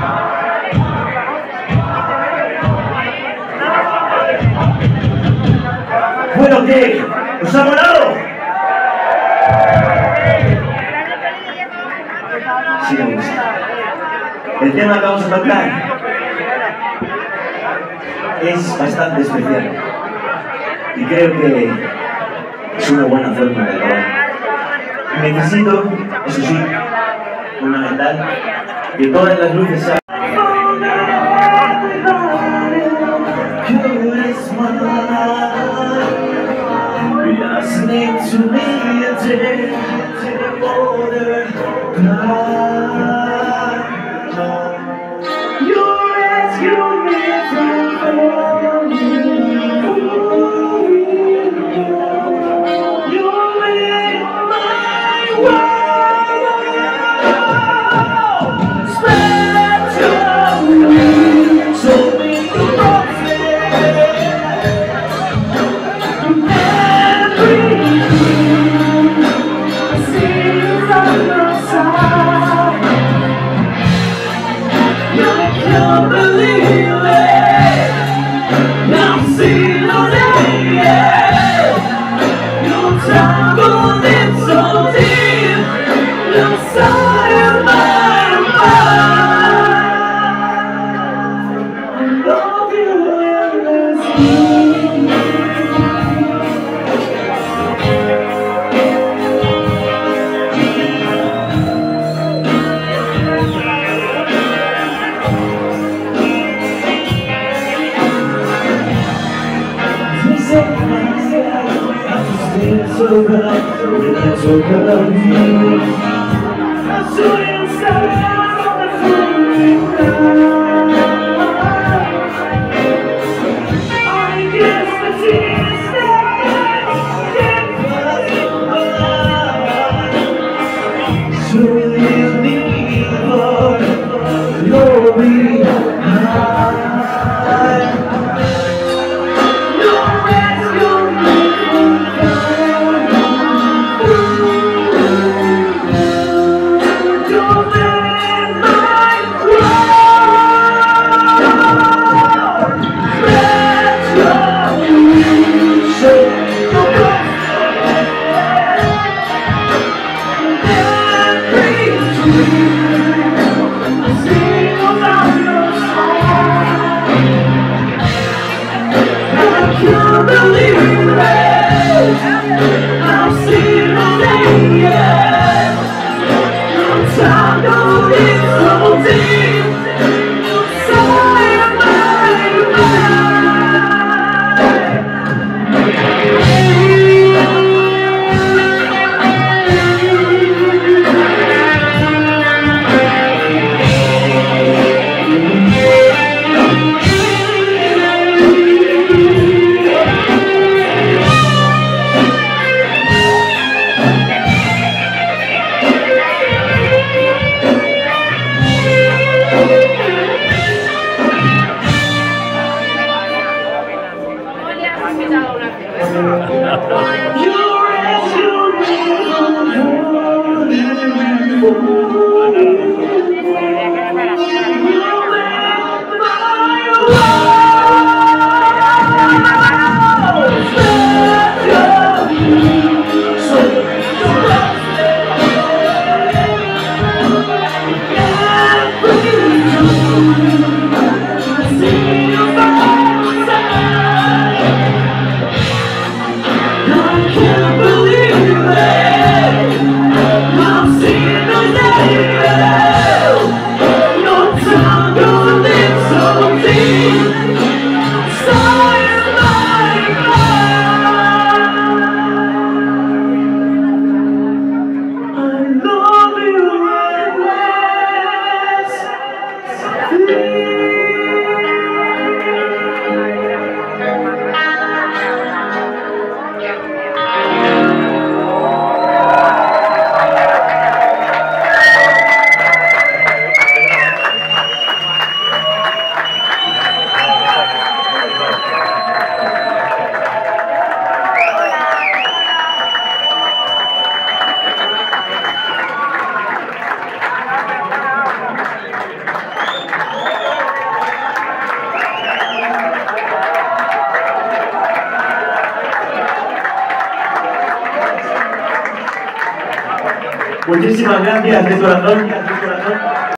Bueno, ¿qué? ¿Os ha molado? Sí, me gusta. El tema que vamos a tocar es bastante especial y creo que es una buena forma de acabar. Necesito, eso sí, fundamental, que todas las luces sean... Listening to me until border you rescue me from you in my world. Spread your wings, show me the Muchísimas gracias de corazón.